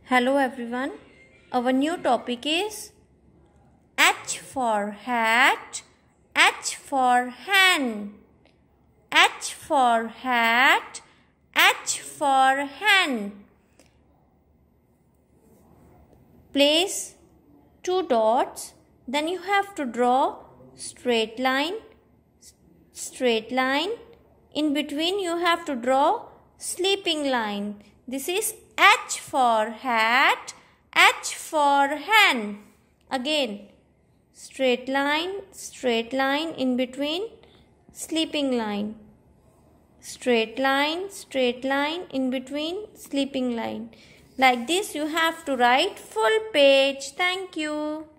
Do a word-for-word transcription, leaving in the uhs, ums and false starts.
Hello everyone. Our new topic is H for hat, H for hen. H for hat, H for hen. Place two dots, then you have to draw straight line, straight line. In between you have to draw sleeping line. This is H for hat, H for hen. Again, straight line, straight line, in between sleeping line. Straight line, straight line, in between sleeping line. Like this you have to write full page. Thank you.